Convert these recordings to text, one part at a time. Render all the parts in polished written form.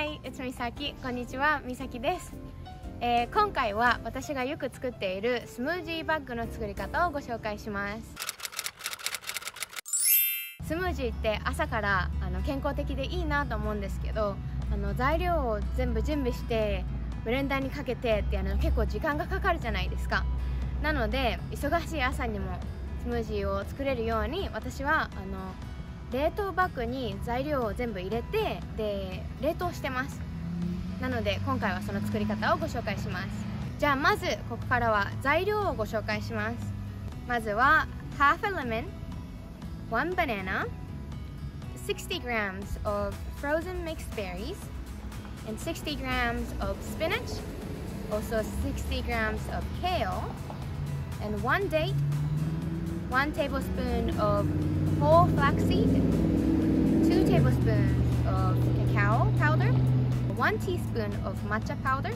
Hi, it's Misaki. こんにちは、みさきです。今回は私がよく作っているスムージーバッグの作り方をご紹介します。スムージーって朝から健康的でいいなと思うんですけど、材料を全部準備してブレンダーにかけてって結構時間がかかるじゃないですか。なので忙しい朝にもスムージーを作れるように、私は冷凍バッグに材料を全部入れてで冷凍してます。なので今回はその作り方をご紹介します。じゃあまずここからは材料をご紹介します。まずは half a lemon, 1 banana, 60 grams of frozen mixed berries, and 60 grams of spinach, also 60 grams of kale, and 1 date, 1 tablespoon of whole flaxseed, 2 tablespoons of cacao powder, 1 teaspoon of matcha powder,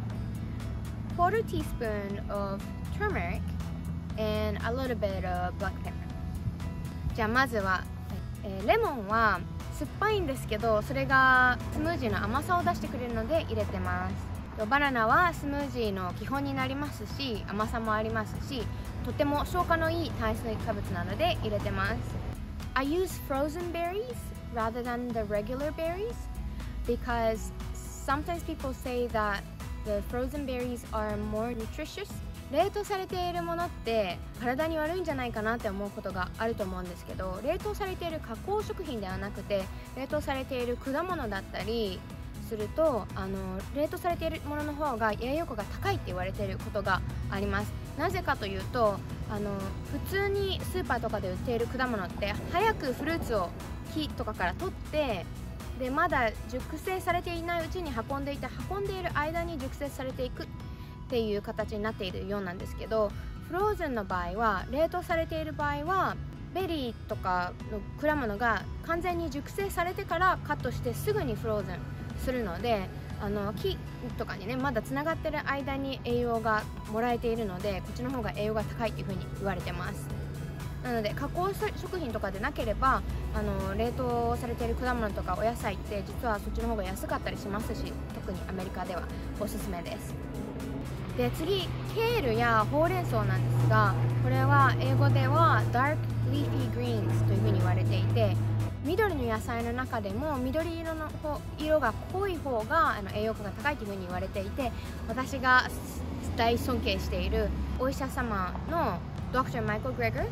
1/4 teaspoon of turmeric, and a little bit of black pepper. じゃあまずは、レモンは酸っぱいんですけど、それがスムージーの甘さを出してくれるので入れてます。バナナはスムージーの基本になりますし、甘さもありますし、とても消化のいい炭水化物なので入れてます。I use frozen berries rather than the regular berries because sometimes people say that the frozen berries are more nutritious. 冷凍されているものって体に悪いんじゃないかなって思うことがあると思うんですけど、冷凍されている加工食品ではなくて、冷凍されている果物だったりすると、冷凍されているものの方が栄養価が高いって言われていることがあります。なぜかというと、普通にスーパーとかで売っている果物って早くフルーツを木とかから取ってでまだ熟成されていないうちに運んでいる間に熟成されていくっていう形になっているようなんですけど、フローズンの場合は、冷凍されている場合はベリーとかの果物が完全に熟成されてからカットしてすぐにフローズンするので、木とかにねまだつながってる間に栄養がもらえているので、こっちの方が栄養が高いっていう風に言われてます。なので加工食品とかでなければ冷凍されている果物とかお野菜って実はそっちの方が安かったりしますし、特にアメリカではおすすめです。で次、ケールやほうれん草なんですが、これは英語では dark leafy greens という風に言われていて、緑の野菜の中でも緑色の色が濃い方が栄養価が高いという風に言われていて、私が大尊敬しているお医者様の Dr. Michael Greger,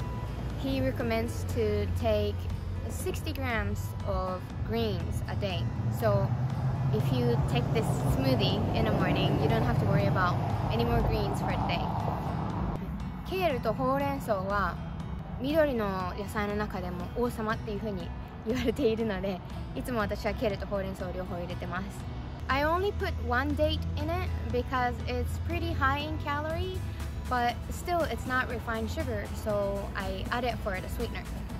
he recommends to take 60 grams of greens a day. So if you take this smoothie in the morning, you don't have to worry about any more greens for the day. ケールとほうれん草は緑の野菜の中でも王様っていう風に言われているので、いつも私はケールとほうれん草を両方入れてます。I only put 1 date in it because it's pretty high in calorie, but still it's not refined sugar, so I add it for the sweetener.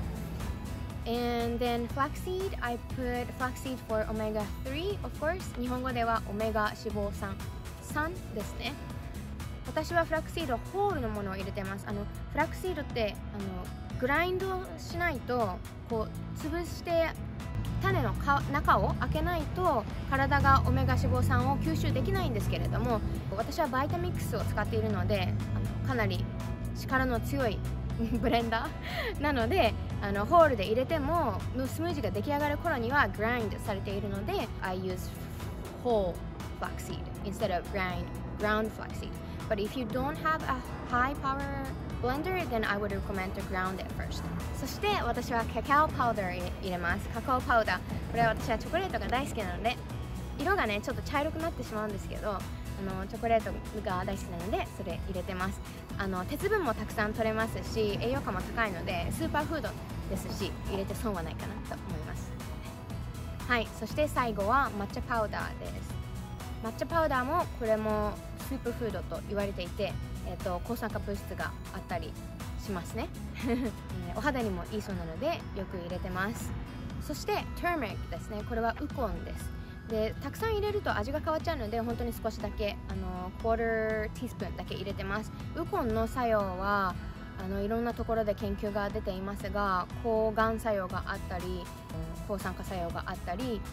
And then flaxseed, I put flaxseed for omega 3, of course. 日本語ではオメガ脂肪酸3ですね。私はフラックシードホールのものを入れてます。フラックシードってグラインドしないと、こう潰して種の中を開けないと体がオメガ脂肪酸を吸収できないんですけれども、私はバイタミックスを使っているのでかなり力の強いブレンダーなので、ホールで入れてもスムージーが出来上がる頃にはグラインドされているので I use whole flaxseed instead of ground flaxseed.But if you don't have a high power blender, then I would recommend to ground it first. そして私はカカオパウダーを入れます。カカオパウダー。これは私はチョコレートが大好きなので、色がねちょっと茶色くなってしまうんですけど、チョコレートが大好きなのでそれ入れてます。鉄分もたくさん取れますし、栄養価も高いのでスーパーフードですし、入れて損はないかなと思います。はい、そして最後は抹茶パウダーです。抹茶パウダーもこれもスーパーフードと言われていて、抗酸化物質があったりしますねお肌にもいいそうなのでよく入れてます。そして turmeric ですね。これはウコンです。でたくさん入れると味が変わっちゃうので、本当に少しだけ1/4 ティースプーンだけ入れてます。ウコンの作用はいろんなところで研究が出ていますが、抗がん作用があったり抗酸化作用があったり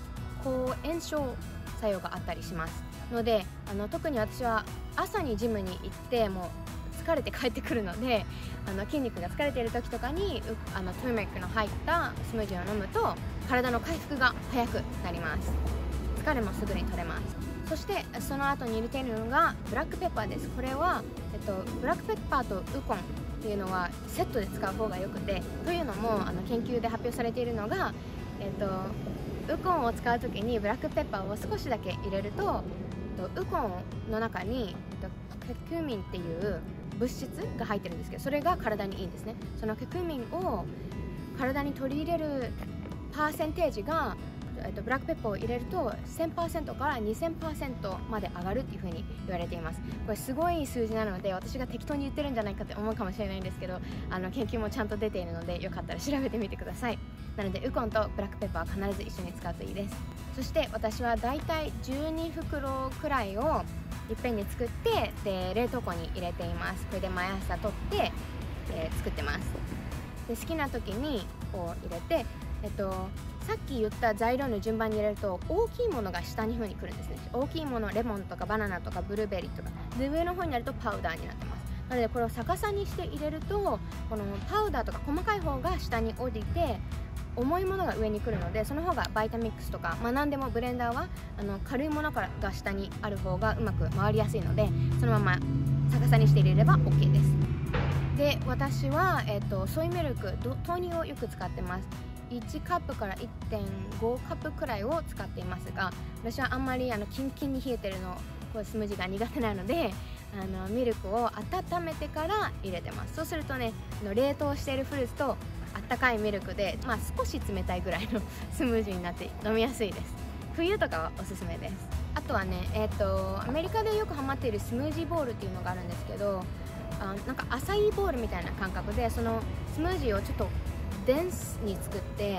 抗炎症作用があったりしますので、特に私は朝にジムに行ってもう疲れて帰ってくるので、筋肉が疲れている時とかにトゥーメリックの入ったスムージーを飲むと体の回復が早くなります。疲れもすぐに取れます。そしてその後に入れているのがブラックペッパーです。これは、ブラックペッパーとウコンっていうのはセットで使う方がよくて、というのも研究で発表されているのが、ウコンを使う時にブラックペッパーを少しだけ入れると、ウコンの中にケクミンっていう物質が入ってるんですけど、それが体にいいんですね。そのケクミンを体に取り入れるパーセンテージが、ブラックペッパーを入れると 1000% から 2000% まで上がるっていう風に言われています。これすごい数字なので、私が適当に言ってるんじゃないかって思うかもしれないんですけど、研究もちゃんと出ているので、よかったら調べてみてください。なのでウコンとブラックペッパーは必ず一緒に使うといいです。そして私はだいたい12袋くらいをいっぺんに作って、で冷凍庫に入れています。これで毎朝取って、作ってます。で好きな時にこう入れて、さっき言った材料の順番に入れると大きいものが下に風に来るんですね。大きいもの、レモンとかバナナとかブルーベリーとかで、上の方になるとパウダーになってます。なのでこれを逆さにして入れると、このパウダーとか細かい方が下に降りて重いものが上に来るので、その方がバイタミックスとか、何でもブレンダーは軽いものが下にある方がうまく回りやすいので、そのまま逆さにして入れれば OK です。で私は、ソイミルク、豆乳をよく使ってます。1カップから1.5カップくらいを使っていますが、私はあんまりキンキンに冷えてるのこうスムージーが苦手なので、ミルクを温めてから入れてます。そうするとね、冷凍しているフルーツとあったかいミルクで、少し冷たいぐらいのスムージーになって飲みやすいです。冬とかはおすすめです。あとはね、アメリカでよくハマっているスムージーボールっていうのがあるんですけど、なんかアサイーボールみたいな感覚で、そのスムージーをちょっとデンスに作って、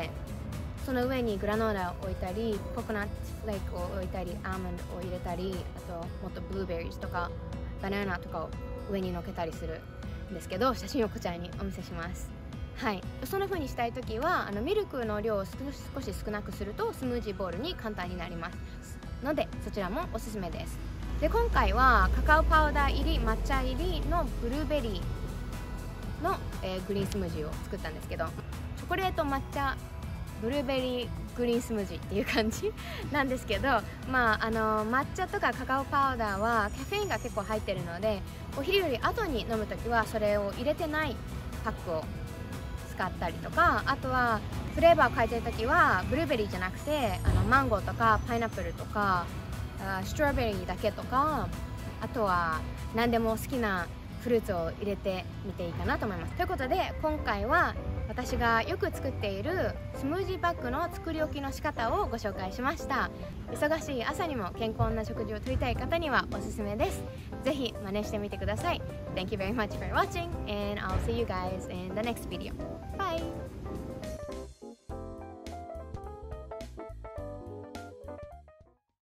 その上にグラノーラを置いたり、ココナッツフレークを置いたり、アーモンドを入れたり、あともっとブルーベリーとかバナナとかを上にのけたりするんですけど、写真をこちらにお見せします。はい、そんな風にしたいときはミルクの量を少し少なくするとスムージーボールに簡単になりますので、そちらもおすすめです。で今回はカカオパウダー入り、抹茶入りのブルーベリーの、グリーンスムージーを作ったんですけど、チョコレート抹茶ブルーベリーグリーンスムージーっていう感じなんですけど、抹茶とかカカオパウダーはカフェインが結構入ってるので、お昼より後に飲むときはそれを入れてないパックを使ったりとか、あとはフレーバーを変えてるときはブルーベリーじゃなくてマンゴーとかパイナップルとかストロベリーだけとか、あとは何でも好きなフルーツを入れてみていいかなと思います。ということで今回は私がよく作っているスムージーバッグの作り置きの仕方をご紹介しました。忙しい朝にも健康な食事をとりたい方にはおすすめです。ぜひ真似してみてください。Thank you very much for watching and I'll see you guys in the next video. Bye!